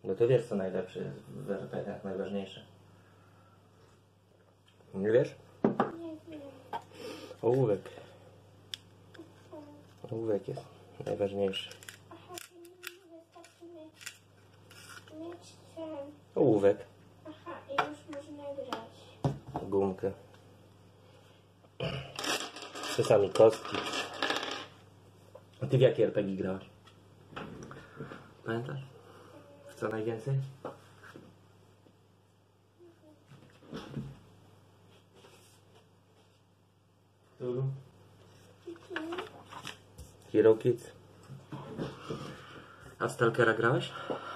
No to wiesz co najlepsze jest w RPG-ach, najważniejsze. Nie wiesz? Nie wiem. Ołówek. Ołówek jest najważniejszy. Aha, to wystarczy mieć ten. Ołówek. Aha, i już można grać. Gumkę. Czasami kostki. A ty w jakie RPG grałeś? Pamiętasz? W co najwięcej? Którą? Hero Kids. A w Stalkera grałeś?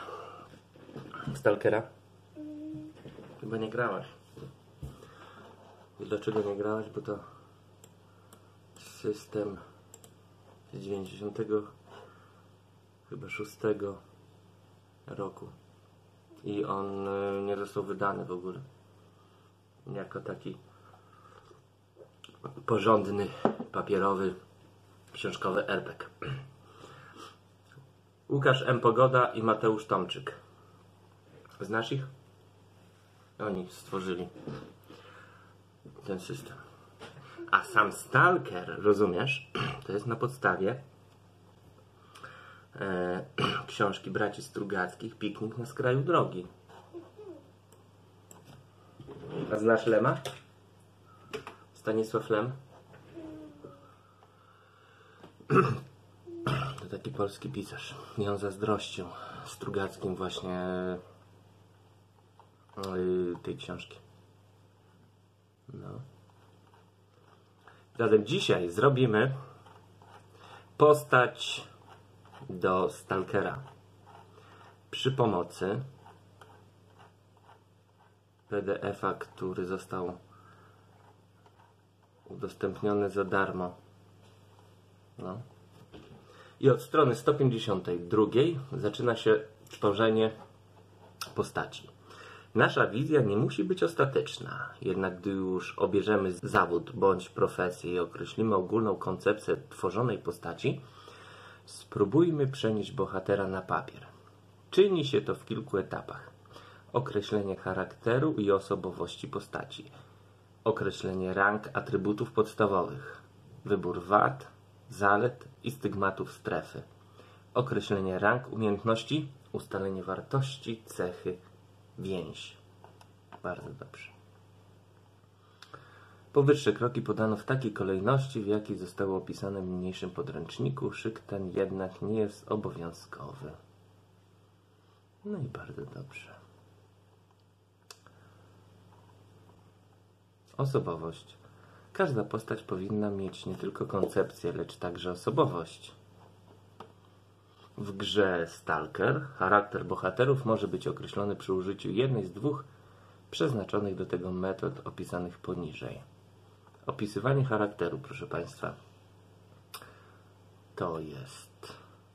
W Stalkera? Chyba nie grałaś. Dlaczego nie grałaś? Bo to system z 90 chyba 6 roku i on nie został wydany w ogóle jako taki porządny, papierowy, książkowy RPG. Łukasz M. Pogoda i Mateusz Tomczyk. Znasz ich? Oni stworzyli ten system. A sam Stalker, rozumiesz, to jest na podstawie książki braci Strugackich Piknik na skraju drogi. A znasz Lema? Stanisław Lem? To taki polski pisarz. I on zazdrościł Strugackim właśnie tej książki. No. Zatem dzisiaj zrobimy postać do Stalkera przy pomocy PDF-a, który został udostępniony za darmo. No. I od strony 152 zaczyna się tworzenie postaci. Nasza wizja nie musi być ostateczna, jednak gdy już obierzemy zawód bądź profesję i określimy ogólną koncepcję tworzonej postaci, spróbujmy przenieść bohatera na papier. Czyni się to w kilku etapach. Określenie charakteru i osobowości postaci. Określenie rang atrybutów podstawowych. Wybór wad, zalet i stygmatów strefy. Określenie rang umiejętności, ustalenie wartości, cechy, więź. Bardzo dobrze. Powyższe kroki podano w takiej kolejności, w jakiej zostały opisane w niniejszym podręczniku. Szyk ten jednak nie jest obowiązkowy. No i bardzo dobrze. Osobowość. Każda postać powinna mieć nie tylko koncepcję, lecz także osobowość. W grze Stalker charakter bohaterów może być określony przy użyciu jednej z dwóch przeznaczonych do tego metod opisanych poniżej. Opisywanie charakteru, proszę Państwa, to jest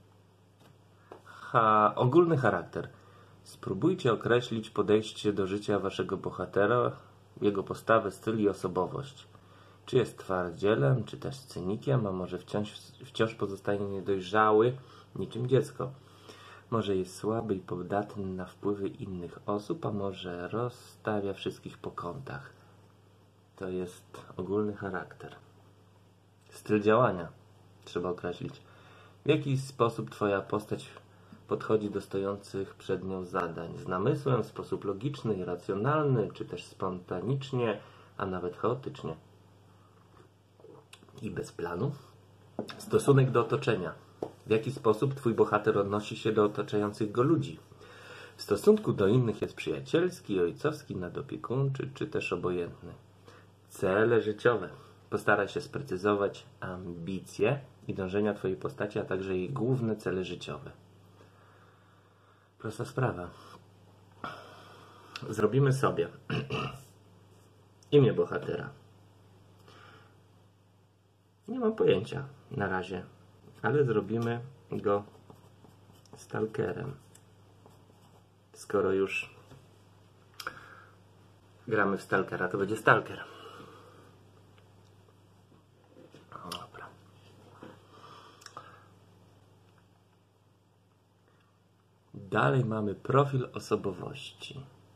ogólny charakter. Spróbujcie określić podejście do życia Waszego bohatera, jego postawę, styl i osobowość. Czy jest twardzielem, czy też cynikiem, a może wciąż pozostaje niedojrzały, niczym dziecko. Może jest słaby i podatny na wpływy innych osób, a może rozstawia wszystkich po kątach. To jest ogólny charakter. Styl działania trzeba określić. W jaki sposób Twoja postać podchodzi do stojących przed nią zadań? Z namysłem, w sposób logiczny i racjonalny, czy też spontanicznie, a nawet chaotycznie? I bez planu? Stosunek do otoczenia. W jaki sposób Twój bohater odnosi się do otaczających go ludzi? W stosunku do innych jest przyjacielski, ojcowski, nadopiekuńczy, czy też obojętny? Cele życiowe. Postaraj się sprecyzować ambicje i dążenia Twojej postaci, a także jej główne cele życiowe. Prosta sprawa. Zrobimy sobie imię bohatera. Nie mam pojęcia na razie, ale zrobimy go Stalkerem. Skoro już gramy w Stalkera, to będzie Stalker. Dobra. Dalej mamy profil osobowości.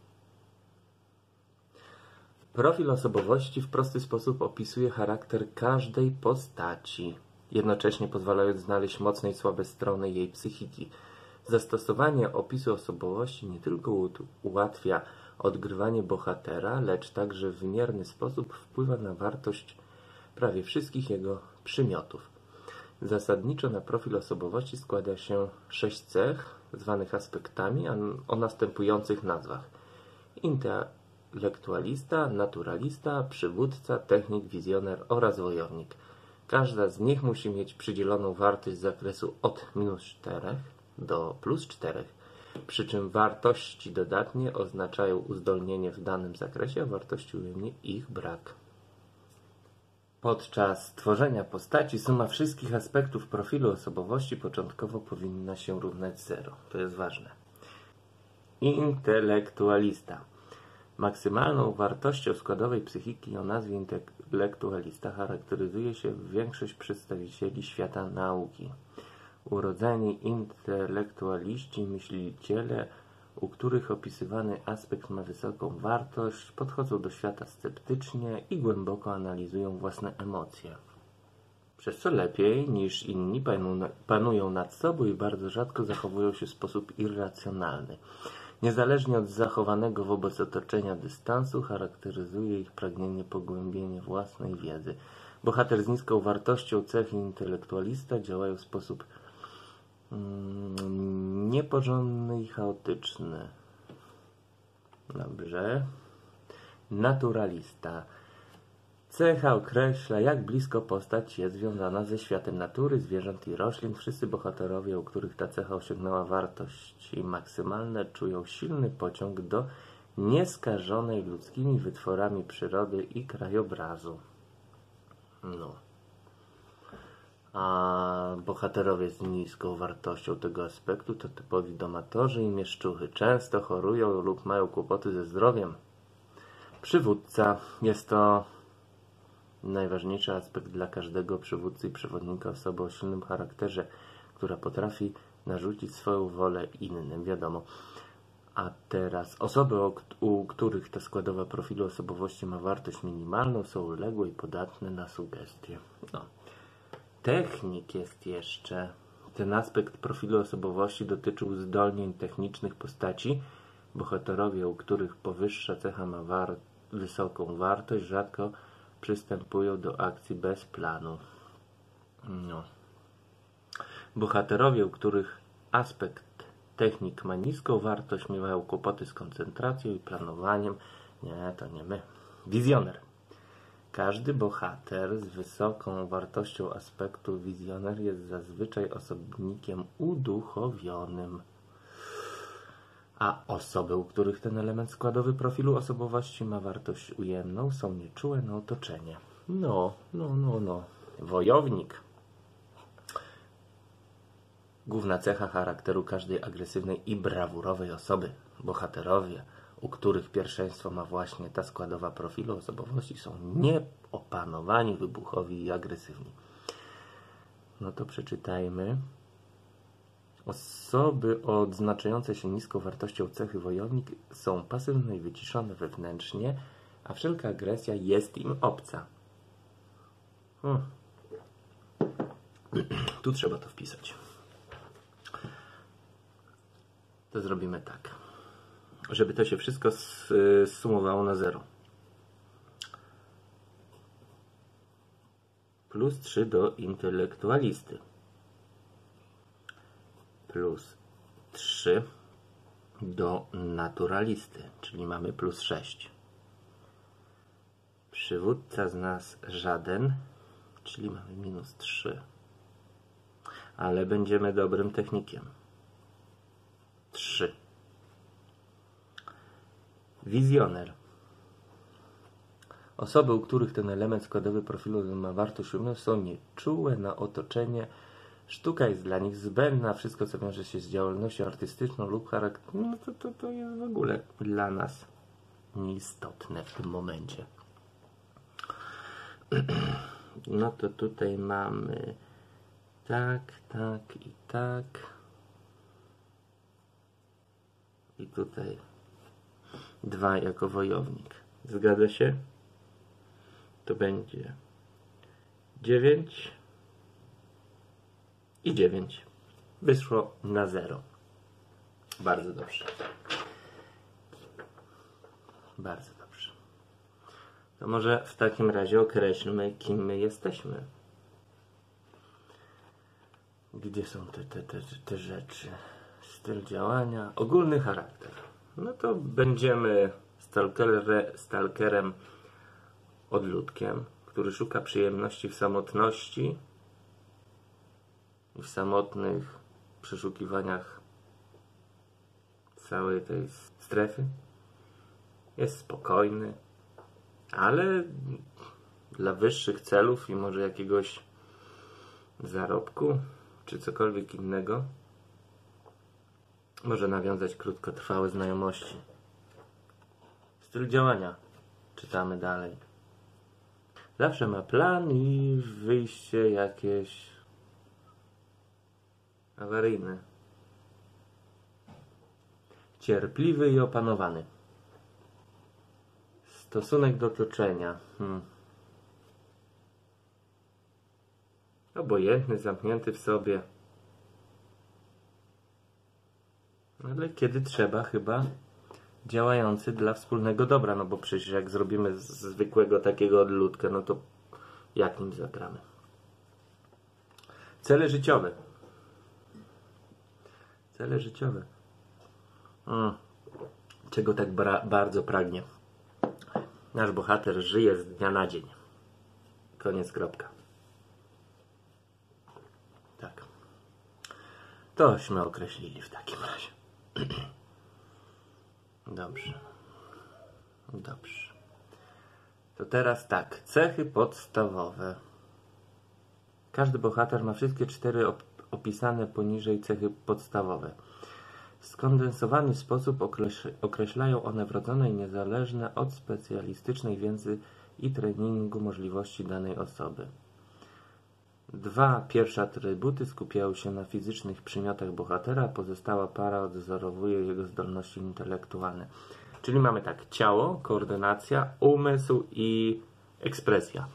Profil osobowości w prosty sposób opisuje charakter każdej postaci, jednocześnie pozwalając znaleźć mocne i słabe strony jej psychiki. Zastosowanie opisu osobowości nie tylko ułatwia odgrywanie bohatera, lecz także w wymierny sposób wpływa na wartość prawie wszystkich jego przymiotów. Zasadniczo na profil osobowości składa się 6 cech, zwanych aspektami, o następujących nazwach: intelektualista, naturalista, przywódca, technik, wizjoner oraz wojownik. Każda z nich musi mieć przydzieloną wartość z zakresu od -4 do +4, przy czym wartości dodatnie oznaczają uzdolnienie w danym zakresie, a wartości ujemnie ich brak. Podczas tworzenia postaci suma wszystkich aspektów profilu osobowości początkowo powinna się równać 0. To jest ważne. Intelektualista. Maksymalną wartością składowej psychiki o nazwie intelektualista charakteryzuje się większość przedstawicieli świata nauki. Urodzeni intelektualiści, myśliciele, u których opisywany aspekt ma wysoką wartość, podchodzą do świata sceptycznie i głęboko analizują własne emocje. Przez co lepiej niż inni panują nad sobą i bardzo rzadko zachowują się w sposób irracjonalny. Niezależnie od zachowanego wobec otoczenia dystansu, charakteryzuje ich pragnienie pogłębienia własnej wiedzy. Bohater z niską wartością cechy intelektualista działają w sposób nieporządny i chaotyczny. Dobrze. Naturalista. Cecha określa, jak blisko postać jest związana ze światem natury, zwierząt i roślin. Wszyscy bohaterowie, u których ta cecha osiągnęła wartości maksymalne, czują silny pociąg do nieskażonej ludzkimi wytworami przyrody i krajobrazu. No. A bohaterowie z niską wartością tego aspektu to typowi domatorzy i mieszczuchy. Często chorują lub mają kłopoty ze zdrowiem. Przywódca. Jest to najważniejszy aspekt dla każdego przywódcy i przewodnika, osoby o silnym charakterze, która potrafi narzucić swoją wolę innym, wiadomo. A teraz osoby, u których ta składowa profilu osobowości ma wartość minimalną, są uległe i podatne na sugestie. No. Technik jest jeszcze. Ten aspekt profilu osobowości dotyczy uzdolnień technicznych postaci. Bohaterowie, u których powyższa cecha ma wysoką wartość, rzadko przystępują do akcji bez planu. No. Bohaterowie, u których aspekt technik ma niską wartość, miewają kłopoty z koncentracją i planowaniem. Nie, to nie my. Wizjoner. Każdy bohater z wysoką wartością aspektu wizjoner jest zazwyczaj osobnikiem uduchowionym. A osoby, u których ten element składowy profilu osobowości ma wartość ujemną, są nieczułe na otoczenie. No. Wojownik. Główna cecha charakteru każdej agresywnej i brawurowej osoby. Bohaterowie, u których pierwszeństwo ma właśnie ta składowa profilu osobowości, są nieopanowani, wybuchowi i agresywni. No to przeczytajmy. Osoby odznaczające się niską wartością cechy wojownik są pasywne i wyciszone wewnętrznie, a wszelka agresja jest im obca. Tu trzeba to wpisać. To zrobimy tak, żeby to się wszystko zsumowało na 0. +3 do intelektualisty. +3 do naturalisty, czyli mamy +6. Przywódca z nas żaden, czyli mamy -3. Ale będziemy dobrym technikiem. 3. Wizjoner. Osoby, u których ten element składowy profilu ma wartość ujemną, są nieczułe na otoczenie. Sztuka jest dla nich zbędna, wszystko co wiąże się z działalnością artystyczną lub charakterem, no to jest w ogóle dla nas nieistotne w tym momencie. No to tutaj mamy tak i tak. i tutaj 2 jako wojownik. Zgadza się? To będzie 9 i 9. Wyszło na 0. Bardzo dobrze. Bardzo dobrze. To może w takim razie określmy, kim my jesteśmy. Gdzie są te rzeczy? Styl działania, ogólny charakter. No to będziemy stalkerem odludkiem, który szuka przyjemności w samotności i w samotnych przeszukiwaniach całej tej strefy. Jest spokojny, ale dla wyższych celów i może jakiegoś zarobku czy cokolwiek innego może nawiązać krótkotrwałe znajomości. Styl działania. Czytamy dalej. Zawsze ma plan i wyjście jakieś awaryjne. Cierpliwy i opanowany. Stosunek do otoczenia. Obojętny, zamknięty w sobie. Ale kiedy trzeba, chyba działający dla wspólnego dobra. No bo przecież jak zrobimy z zwykłego takiego odludka, no to jak nim zagramy? Cele życiowe. Cele życiowe. Czego tak bardzo pragnie? Nasz bohater żyje z dnia na dzień. Koniec, kropka. Tak. Tośmy określili w takim razie. Dobrze. Dobrze. To teraz tak. Cechy podstawowe. Każdy bohater ma wszystkie 4 opisane poniżej cechy podstawowe. W skondensowany sposób określają one wrodzone i niezależne od specjalistycznej wiedzy i treningu możliwości danej osoby. 2 pierwsze atrybuty skupiają się na fizycznych przymiotach bohatera, a pozostała para odwzorowuje jego zdolności intelektualne. Czyli mamy tak, ciało, koordynacja, umysł i ekspresja.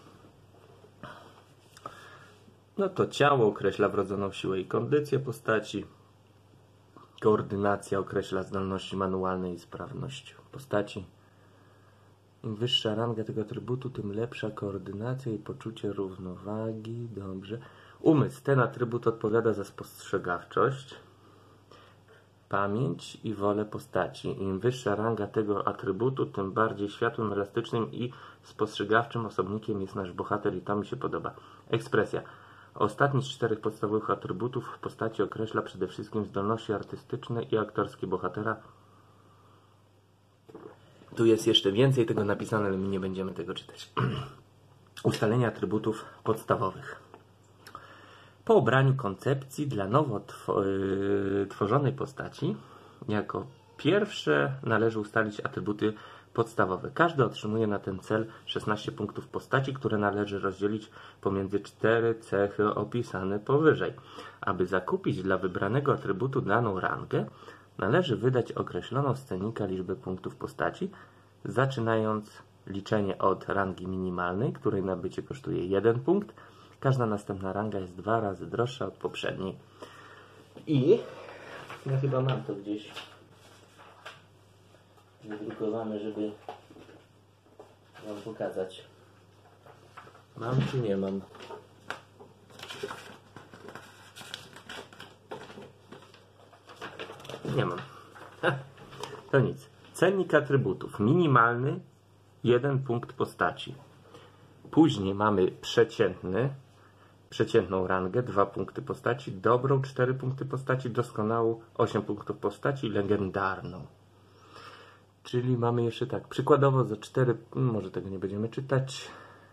No to ciało określa wrodzoną siłę i kondycję postaci. Koordynacja określa zdolności manualne i sprawność postaci. Im wyższa ranga tego atrybutu, tym lepsza koordynacja i poczucie równowagi. Dobrze. Umysł. Ten atrybut odpowiada za spostrzegawczość, pamięć i wolę postaci. Im wyższa ranga tego atrybutu, tym bardziej światłym, elastycznym i spostrzegawczym osobnikiem jest nasz bohater i to mi się podoba. Ekspresja. Ostatni z 4 podstawowych atrybutów w postaci określa przede wszystkim zdolności artystyczne i aktorskie bohatera. Tu jest jeszcze więcej tego napisane, ale my nie będziemy tego czytać. Ustalenie atrybutów podstawowych. Po obraniu koncepcji dla nowo tworzonej postaci, jako pierwsze należy ustalić atrybuty podstawowe. Każdy otrzymuje na ten cel 16 punktów postaci, które należy rozdzielić pomiędzy 4 cechy opisane powyżej. Aby zakupić dla wybranego atrybutu daną rangę, należy wydać określoną z cennika liczbę punktów postaci, zaczynając liczenie od rangi minimalnej, której nabycie kosztuje 1 punkt. Każda następna ranga jest 2 razy droższa od poprzedniej. I ja chyba mam to gdzieś wydrukowane, żeby wam pokazać. Mam czy nie mam? Nie mam. To nic. Cennik atrybutów. Minimalny 1 punkt postaci. Później mamy przeciętną rangę 2 punkty postaci, dobrą 4 punkty postaci, doskonałą 8 punktów postaci, legendarną. Czyli mamy jeszcze tak, przykładowo za 4, może tego nie będziemy czytać.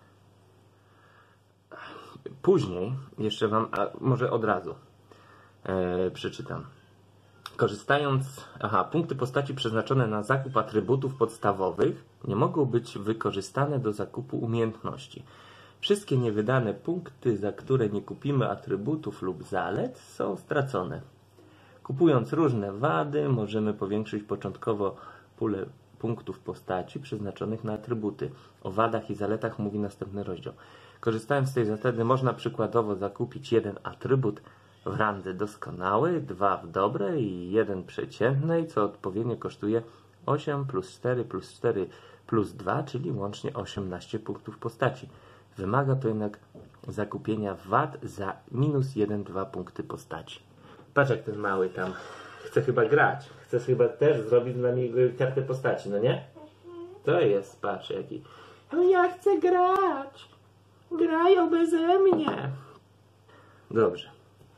Później jeszcze wam, może od razu przeczytam. Korzystając, punkty postaci przeznaczone na zakup atrybutów podstawowych nie mogą być wykorzystane do zakupu umiejętności. Wszystkie niewydane punkty, za które nie kupimy atrybutów lub zalet, są stracone. Kupując różne wady, możemy powiększyć początkowo pulę punktów postaci przeznaczonych na atrybuty. O wadach i zaletach mówi następny rozdział. Korzystając z tej zasady można przykładowo zakupić jeden atrybut w randze doskonałej, 2 w dobrej i 1 przeciętnej, co odpowiednio kosztuje 8 plus 4 plus 4 plus 2, czyli łącznie 18 punktów postaci. Wymaga to jednak zakupienia wad za minus 1-2 punkty postaci. Patrz jak ten mały tam chce chyba grać. Chce chyba też zrobić z nami kartę postaci, no nie? To jest, patrz jaki. No ja chcę grać. Grają beze mnie. Dobrze.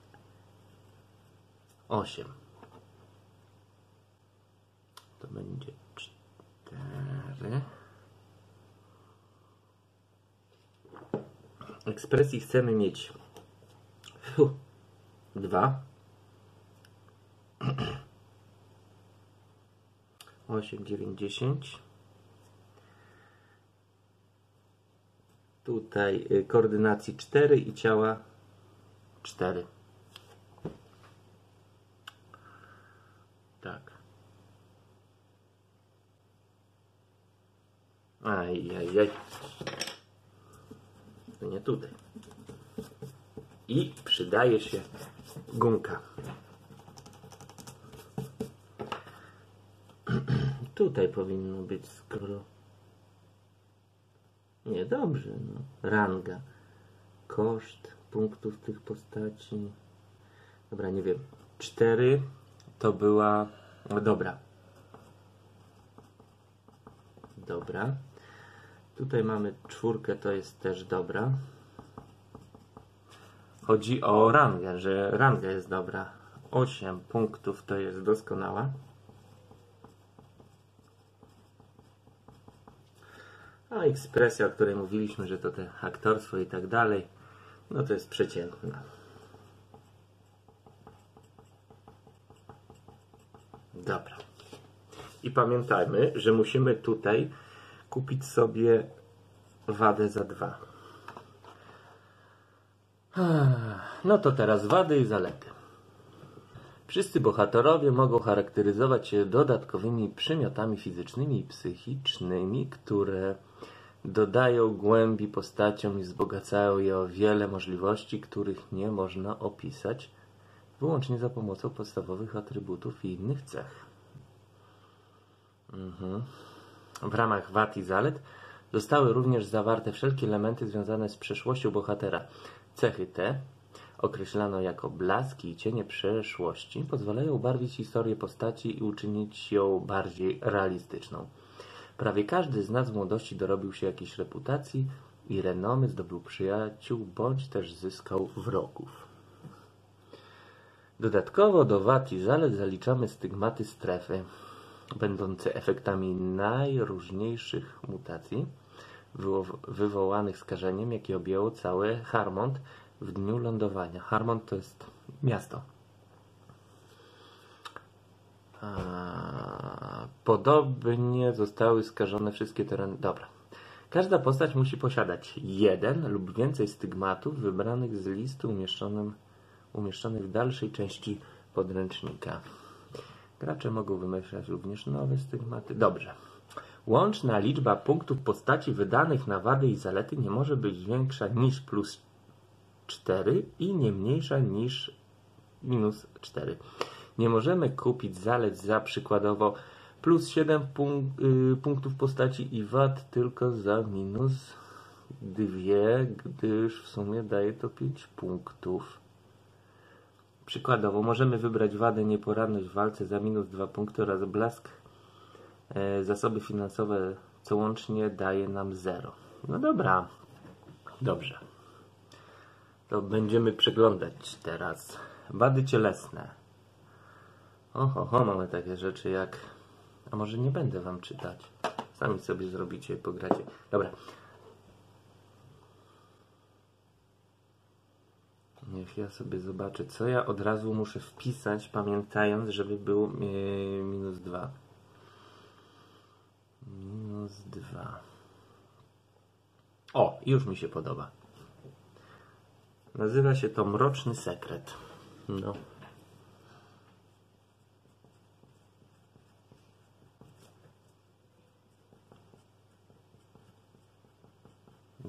8. To będzie 4. Ekspresji chcemy mieć 2. 8, 9, 10. Tutaj koordynacji 4 i ciała 4. Tak. Ajajaj. To nie tutaj. I przydaje się gumka. Tutaj powinno być, skoro... Nie, dobrze, no. Ranga. Koszt punktów tych postaci. Dobra, nie wiem. 4 to była... No, dobra. Dobra. Tutaj mamy 4, to jest też dobra. Chodzi o rangę, że ranga jest dobra. 8 punktów to jest doskonała. A ekspresja, o której mówiliśmy, że to te aktorstwo i tak dalej, no to jest przeciętna. Dobra. I pamiętajmy, że musimy tutaj kupić sobie wadę za 2. No to teraz wady i zalety. Wszyscy bohaterowie mogą charakteryzować się dodatkowymi przymiotami fizycznymi i psychicznymi, które dodają głębi postaciom i wzbogacają je o wiele możliwości, których nie można opisać wyłącznie za pomocą podstawowych atrybutów i innych cech. W ramach wad i zalet zostały również zawarte wszelkie elementy związane z przeszłością bohatera. Cechy te, określano jako blaski i cienie przeszłości, pozwalają ubarwić historię postaci i uczynić ją bardziej realistyczną. Prawie każdy z nas w młodości dorobił się jakiejś reputacji i renomy, zdobył przyjaciół, bądź też zyskał wrogów. Dodatkowo do wad i zalet zaliczamy stygmaty strefy, będące efektami najróżniejszych mutacji wywołanych skażeniem, jakie objęło cały Harmont w dniu lądowania. Harmont to jest miasto. Podobnie zostały skażone wszystkie tereny. Dobra. Każda postać musi posiadać jeden lub więcej stygmatów wybranych z listy umieszczonych w dalszej części podręcznika. Gracze mogą wymyślać również nowe stygmaty. Dobrze. Łączna liczba punktów postaci wydanych na wady i zalety nie może być większa niż plus 4 i nie mniejsza niż minus 4. Nie możemy kupić zalet za przykładowo plus 7 punktów postaci i wad tylko za minus 2, gdyż w sumie daje to 5 punktów. Przykładowo możemy wybrać wadę nieporadność w walce za minus 2 punkty oraz blask zasoby finansowe, co łącznie daje nam 0. No dobra. Dobrze. To będziemy przeglądać teraz. Wady cielesne. Oho, mamy takie rzeczy jak... A może nie będę wam czytać. Sami sobie zrobicie i pogracie. Dobra. Niech ja sobie zobaczę, co ja od razu muszę wpisać, pamiętając, żeby było minus 2. Minus 2. O, już mi się podoba. Nazywa się to Mroczny Sekret. No.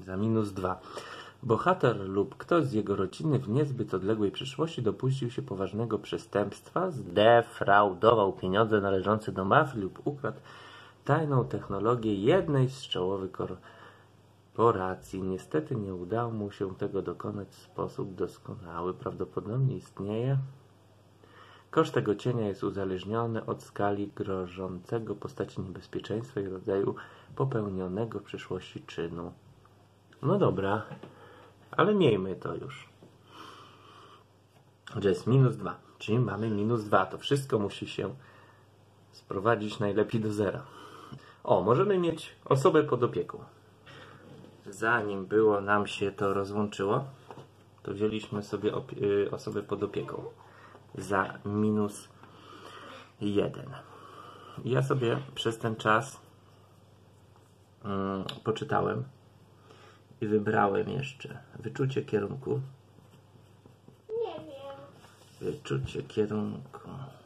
za -2. Bohater lub ktoś z jego rodziny w niezbyt odległej przyszłości dopuścił się poważnego przestępstwa, zdefraudował pieniądze należące do mafii lub ukradł tajną technologię jednej z czołowych korporacji. Niestety nie udało mu się tego dokonać w sposób doskonały. Prawdopodobnie istnieje. Koszt tego cienia jest uzależniony od skali grożącego postaci niebezpieczeństwa i rodzaju popełnionego w przyszłości czynu. No dobra, ale miejmy to już. Że jest -2, czyli mamy -2. To wszystko musi się sprowadzić najlepiej do zera. O, możemy mieć osobę pod opieką. Zanim było nam się to rozłączyło, to wzięliśmy sobie osobę pod opieką za -1. Ja sobie przez ten czas poczytałem i wybrałem jeszcze wyczucie kierunku. Nie wiem. Wyczucie kierunku.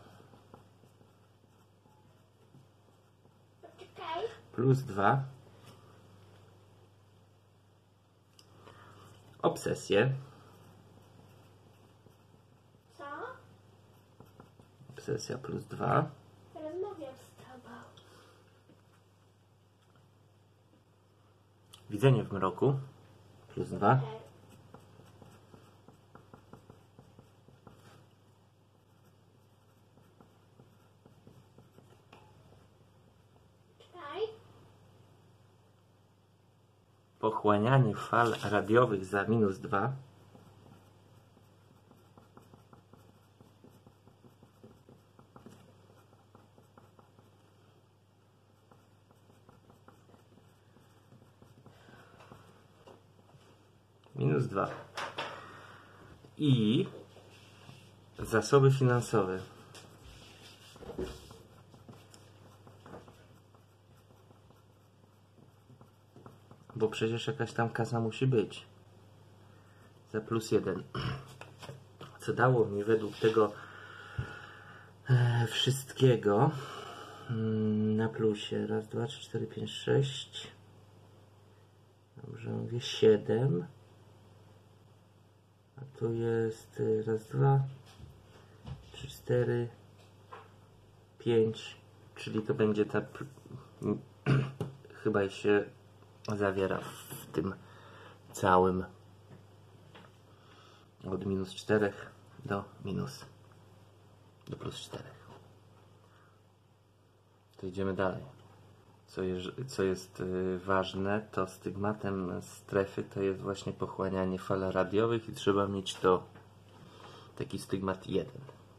Poczekaj. +2. Obsesję. Co? Obsesja +2. Rozmawiam z tobą. Widzenie w mroku +2. Czekaj. Pochłanianie fal radiowych za -2. -2. I zasoby finansowe. Bo przecież jakaś tam kasa musi być. Za +1. Co dało mi według tego wszystkiego na plusie. Raz, 2, 3, 4, 5, 6. Dobrze mówię, 7. A tu jest raz, 2, 3, 4, 5. Czyli to będzie ta... chyba się zawiera w tym całym od -4 do +4. To idziemy dalej. Co jest ważne, to stygmatem strefy to jest właśnie pochłanianie fal radiowych i trzeba mieć to taki stygmat 1.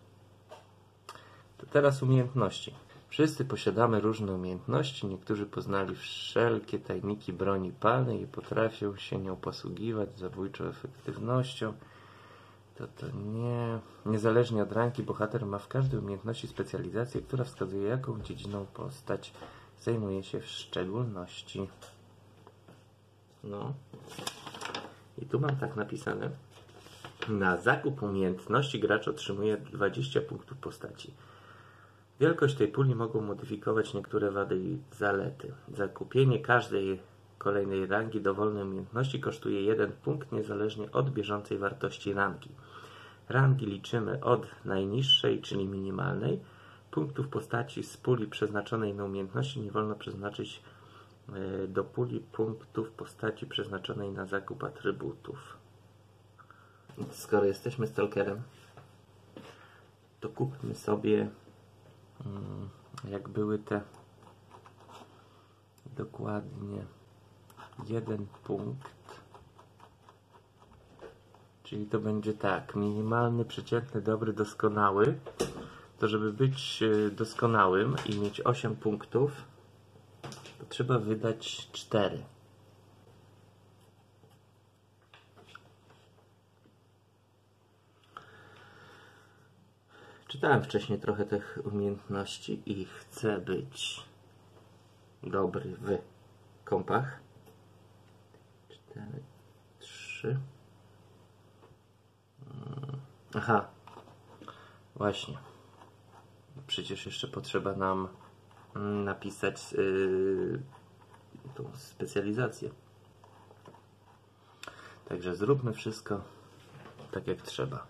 To teraz umiejętności. Wszyscy posiadamy różne umiejętności. Niektórzy poznali wszelkie tajniki broni palnej i potrafią się nią posługiwać z zabójczą efektywnością. To nie. Niezależnie od rangi, bohater ma w każdej umiejętności specjalizację, która wskazuje, jaką dziedziną postać zajmuje się w szczególności. No. I tu mam tak napisane. Na zakup umiejętności gracz otrzymuje 20 punktów postaci. Wielkość tej puli mogą modyfikować niektóre wady i zalety. Zakupienie każdej kolejnej rangi dowolnej umiejętności kosztuje 1 punkt niezależnie od bieżącej wartości rangi. Rangi liczymy od najniższej, czyli minimalnej. Punktów postaci z puli przeznaczonej na umiejętności nie wolno przeznaczyć do puli punktów postaci przeznaczonej na zakup atrybutów. Skoro jesteśmy stalkerem, to kupmy sobie jak były te dokładnie 1 punkt, czyli to będzie tak, minimalny, przeciętny, dobry, doskonały. To żeby być doskonałym i mieć 8 punktów, to trzeba wydać 4. Czytałem wcześniej trochę tych umiejętności i chcę być dobry w kompach. 4, 3. Aha, właśnie. Przecież jeszcze potrzeba nam napisać tą specjalizację. Także zróbmy wszystko tak jak trzeba.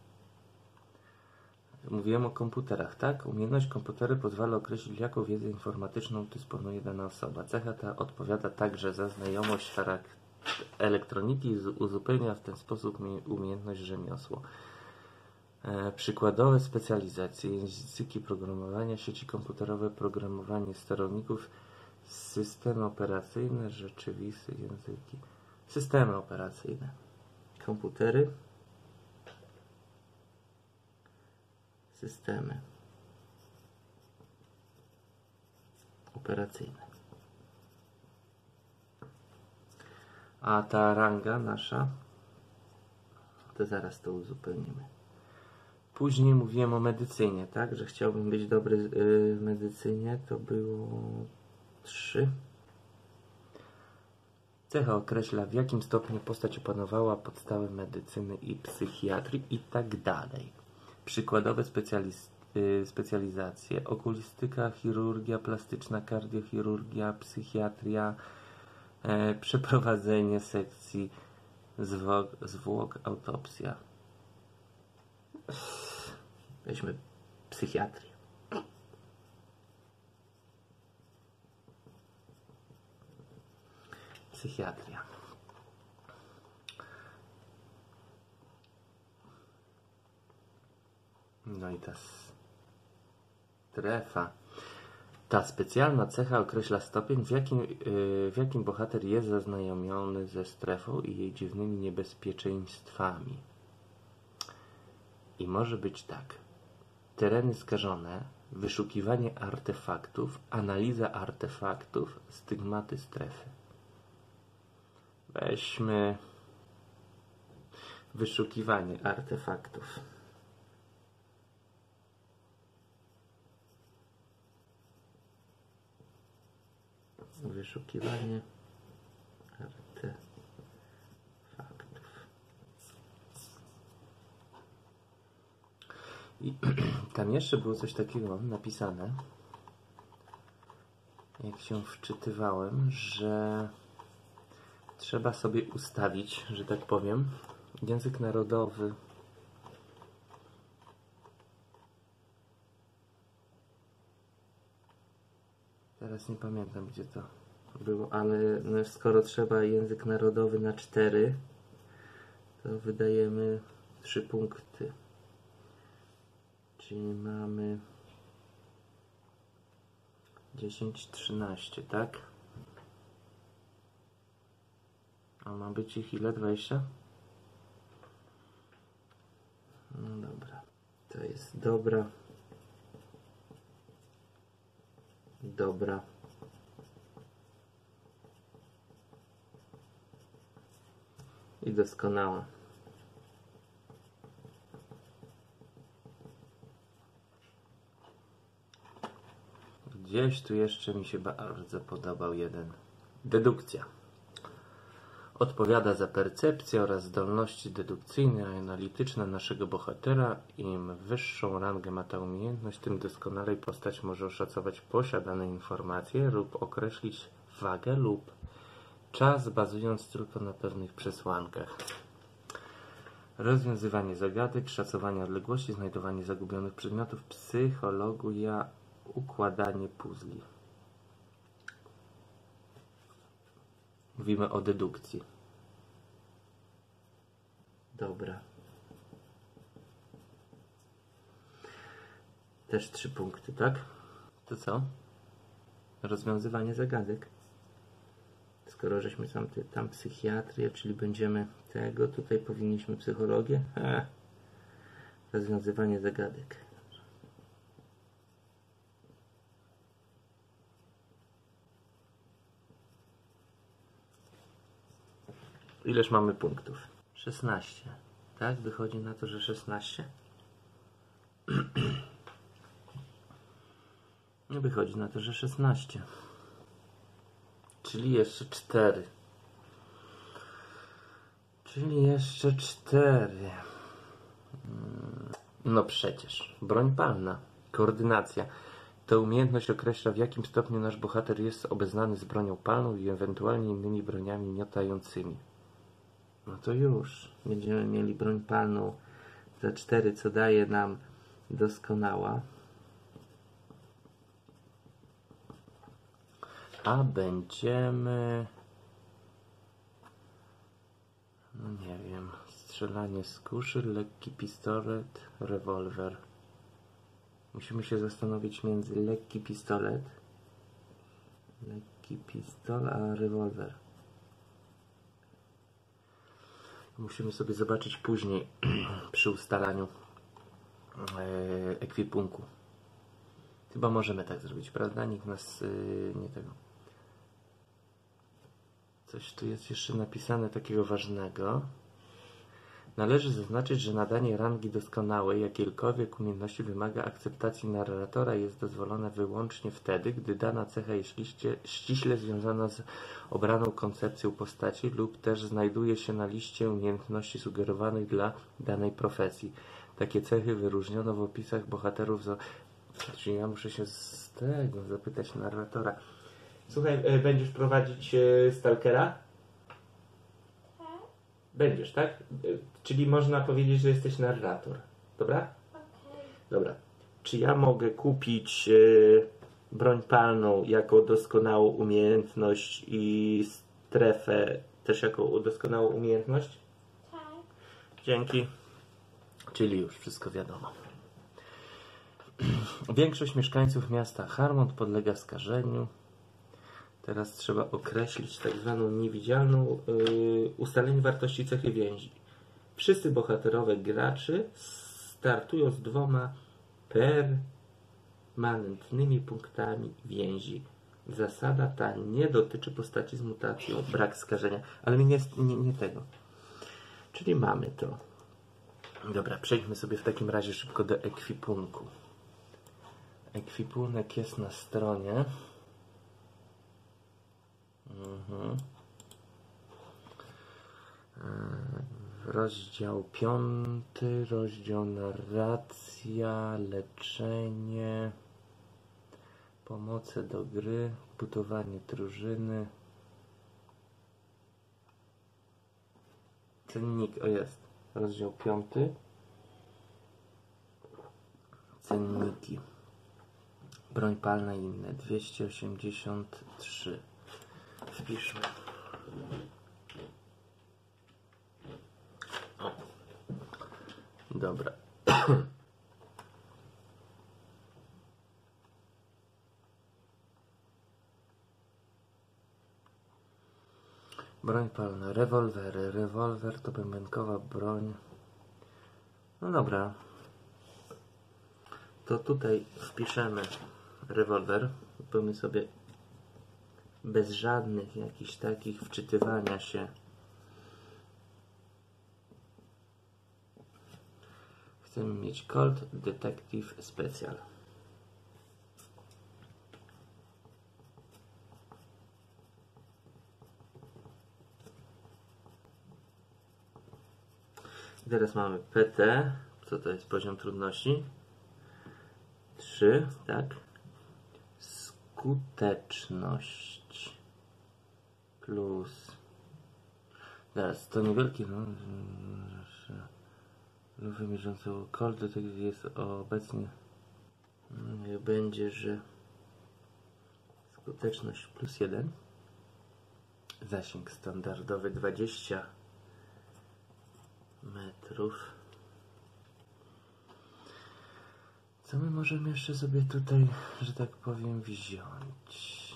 Mówiłem o komputerach, tak? Umiejętność komputery pozwala określić, jaką wiedzę informatyczną dysponuje dana osoba. Cecha ta odpowiada także za znajomość elektroniki i uzupełnia w ten sposób umiejętność rzemiosło. Przykładowe specjalizacje: języki programowania, sieci komputerowe, programowanie sterowników, systemy operacyjne, rzeczywiste języki. Systemy operacyjne. Komputery. Systemy operacyjne. A ta ranga nasza, to zaraz to uzupełnimy. Później mówiłem o medycynie, tak? Że chciałbym być dobry w medycynie. To było 3. Cecha określa, w jakim stopniu postać opanowała podstawy medycyny i psychiatrii i tak dalej. Przykładowe specjalizacje: okulistyka, chirurgia plastyczna, kardiochirurgia, psychiatria, przeprowadzenie sekcji zwłok, autopsja. Weźmy psychiatrię. Psychiatria. No i ta strefa. Ta specjalna cecha określa stopień, w jakim bohater jest zaznajomiony ze strefą i jej dziwnymi niebezpieczeństwami. I może być tak: tereny skażone, wyszukiwanie artefaktów, analiza artefaktów, stygmaty strefy. Weźmy wyszukiwanie artefaktów. Wyszukiwanie artefaktów. I tam jeszcze było coś takiego napisane, jak się wczytywałem, że trzeba sobie ustawić, że tak powiem, język narodowy. Teraz nie pamiętam, gdzie to było, ale no, skoro trzeba język narodowy na 4, to wydajemy 3 punkty. Czyli mamy 10, 13, tak? A ma być ich ile? 20? No dobra. To jest dobra. Dobra. I doskonała. Gdzieś tu jeszcze mi się bardzo podobał jeden. Dedukcja. Odpowiada za percepcję oraz zdolności dedukcyjne i analityczne naszego bohatera. Im wyższą rangę ma ta umiejętność, tym doskonalej postać może oszacować posiadane informacje lub określić wagę lub czas, bazując tylko na pewnych przesłankach. Rozwiązywanie zagadek, szacowanie odległości, znajdowanie zagubionych przedmiotów, psychologia, układanie puzli. Mówimy o dedukcji. Dobra. Też 3 punkty, tak? To co? Rozwiązywanie zagadek. Skoro żeśmy tam psychiatrię, czyli będziemy tego, tutaj powinniśmy psychologię. Rozwiązywanie zagadek. Ileż mamy punktów? 16. Tak? Wychodzi na to, że 16? Wychodzi na to, że 16. Czyli jeszcze 4. Czyli jeszcze 4. No przecież. Broń palna. Koordynacja. Ta umiejętność określa, w jakim stopniu nasz bohater jest obeznany z bronią palną i ewentualnie innymi broniami miotającymi. No to już. Będziemy mieli broń palną za 4, co daje nam doskonała. A będziemy... No nie wiem. Strzelanie z kuszy, lekki pistolet, rewolwer. Musimy się zastanowić między lekki pistolet, a rewolwer. Musimy sobie zobaczyć później przy ustalaniu ekwipunku. Chyba możemy tak zrobić, prawda? Nikt nas nie tego. Coś tu jest jeszcze napisane takiego ważnego. Należy zaznaczyć, że nadanie rangi doskonałej jakiejkolwiek umiejętności wymaga akceptacji narratora i jest dozwolone wyłącznie wtedy, gdy dana cecha jest ściśle związana z obraną koncepcją postaci lub też znajduje się na liście umiejętności sugerowanych dla danej profesji. Takie cechy wyróżniono w opisach bohaterów. Czyli ja muszę się z tego zapytać narratora. Słuchaj, będziesz prowadzić Stalkera? Będziesz, tak? Czyli można powiedzieć, że jesteś narrator. Dobra? Okej. Dobra. Czy ja mogę kupić broń palną jako doskonałą umiejętność i strefę też jako doskonałą umiejętność? Tak. Dzięki. Czyli już wszystko wiadomo. Większość mieszkańców miasta Harmont podlega skażeniu. Teraz trzeba określić tak zwaną niewidzialną ustalenie wartości cechy więzi. Wszyscy bohaterowie graczy startują z 2 permanentnymi punktami więzi. Zasada ta nie dotyczy postaci z mutacją, brak skażenia, ale nie tego. Czyli mamy to. Dobra, przejdźmy sobie w takim razie szybko do ekwipunku. Ekwipunek jest na stronie. Rozdział 5, rozdział narracja, leczenie, pomoce do gry, budowanie drużyny, cennik, o jest, rozdział 5, cenniki, broń palna i inne, 283. Wpiszmy. O. Dobra. Broń palna, rewolwery. Rewolwer to bębenkowa broń. No dobra. To tutaj wpiszemy rewolwer. Kupimy sobie bez żadnych jakichś takich wczytywania się. Chcemy mieć Colt Detective Special. Teraz mamy PT. Co to jest poziom trudności? 3, tak? Skuteczność plus. Teraz to niewielki. Wymierzący Colt Detective jest obecnie. Niech będzie, że skuteczność plus 1. Zasięg standardowy 20 metrów. Co my możemy jeszcze sobie tutaj, że tak powiem, wziąć?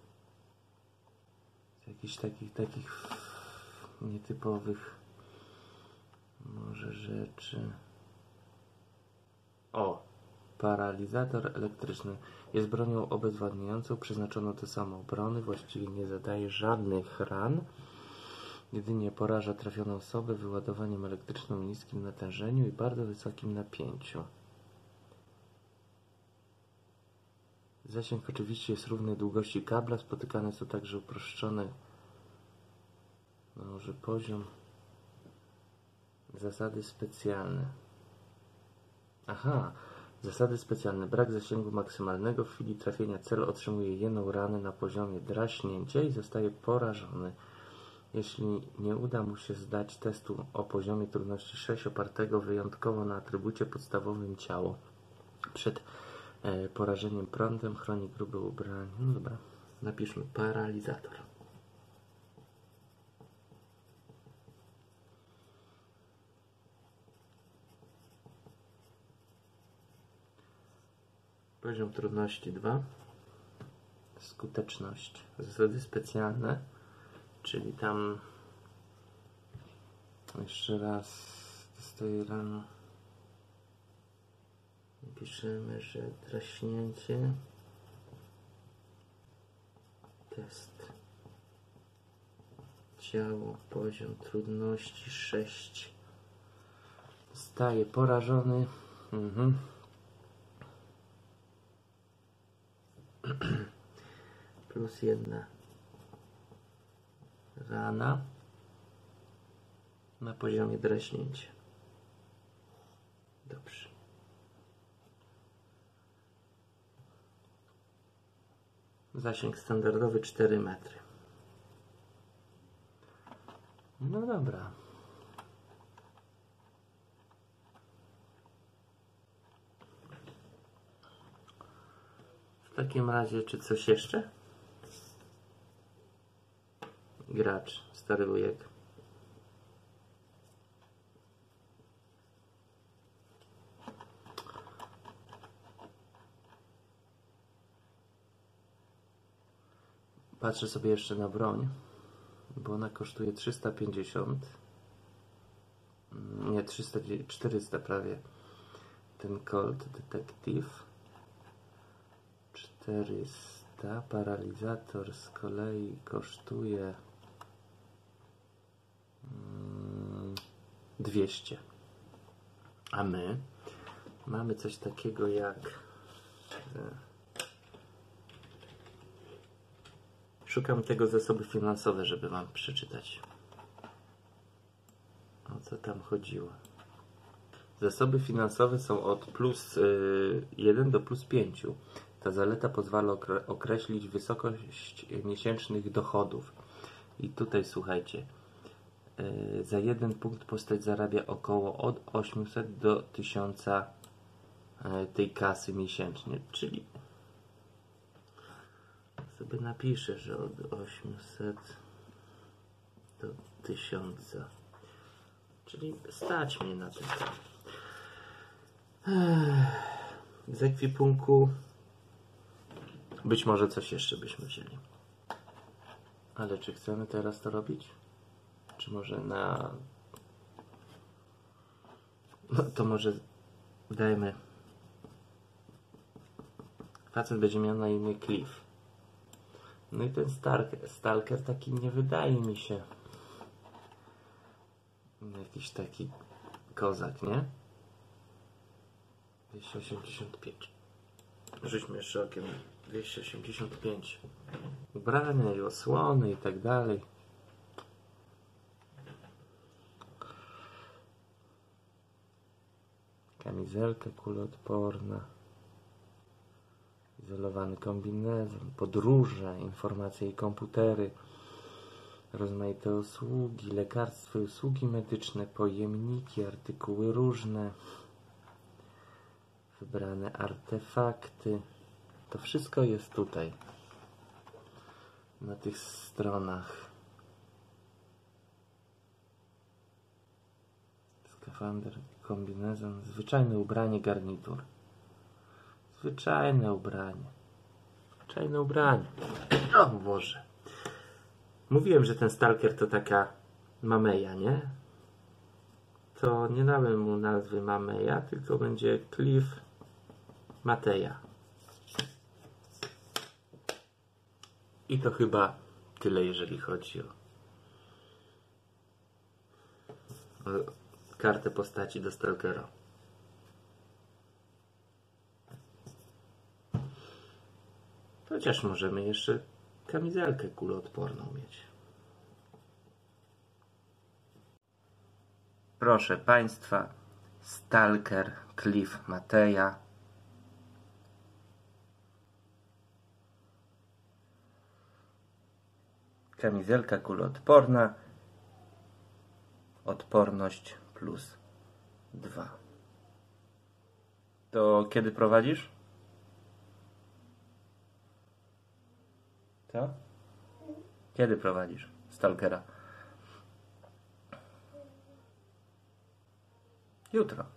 Z jakichś takich nietypowych może rzeczy. O! Paralizator elektryczny. Jest bronią obezwładniającą, przeznaczoną do samoobrony, właściwie nie zadaje żadnych ran. Jedynie poraża trafioną osobę wyładowaniem elektrycznym o niskim natężeniu i bardzo wysokim napięciu. Zasięg oczywiście jest równy długości kabla. Spotykane są także uproszczone może poziom. Zasady specjalne. Aha, zasady specjalne. Brak zasięgu maksymalnego. W chwili trafienia cel otrzymuje jedną ranę na poziomie draśnięcia i zostaje porażony. Jeśli nie uda mu się zdać testu o poziomie trudności 6 opartego wyjątkowo na atrybucie podstawowym ciało przed porażeniem prądem, chroni grube ubranie. No dobra, napiszmy paralizator. Poziom trudności 2. Skuteczność. Zasady specjalne, czyli tam jeszcze raz dostaję rano. Piszemy, że draśnięcie. Test. Ciało, poziom trudności 6. Zostaje porażony. Plus 1 rana na poziomie draśnięcia. Dobrze. Zasięg standardowy 4 metry. No dobra. W takim razie, czy coś jeszcze? Gracz, stary wujek. Patrzę sobie jeszcze na broń, bo ona kosztuje 350. Nie, 400 prawie. Ten Colt Detective. 400. Paralizator z kolei kosztuje 200. A my mamy coś takiego jak... Szukam tego zasoby finansowe, żeby wam przeczytać, o co tam chodziło. Zasoby finansowe są od plus 1 do plus 5. Ta zaleta pozwala określić wysokość miesięcznych dochodów. I tutaj słuchajcie, za 1 punkt postać zarabia około od 800 do 1000 tej kasy miesięcznie, czyli sobie napiszę, że od 800 do 1000, czyli stać mnie na ten. Z ekwipunku być może coś jeszcze byśmy wzięli, ale czy chcemy teraz to robić? Czy może na... No to może dajmy. Facet będzie miał na imię Cliff. No i ten stalker taki nie wydaje mi się jakiś taki kozak, nie? 285. Rzućmy jeszcze okiem. 285. Ubrania i osłony i tak dalej. Kamizelka kuloodporna. Izolowany kombinezon, podróże, informacje i komputery, rozmaite usługi, lekarstwo i usługi medyczne, pojemniki, artykuły różne, wybrane artefakty. To wszystko jest tutaj, na tych stronach. Skafander, kombinezon, zwyczajne ubranie, garnitur. Zwyczajne ubranie. Zwyczajne ubranie. O Boże. Mówiłem, że ten stalker to taka Mameja, nie? To nie dałem mu nazwy Mameja, tylko będzie Cliff Mateja. I to chyba tyle, jeżeli chodzi o kartę postaci do stalkera. Chociaż możemy jeszcze kamizelkę kuloodporną mieć. Proszę Państwa, stalker Cliff Mateja. Kamizelka kuloodporna odporność plus 2. To kiedy prowadzisz? Co? Kiedy prowadzisz Stalkera? Jutro.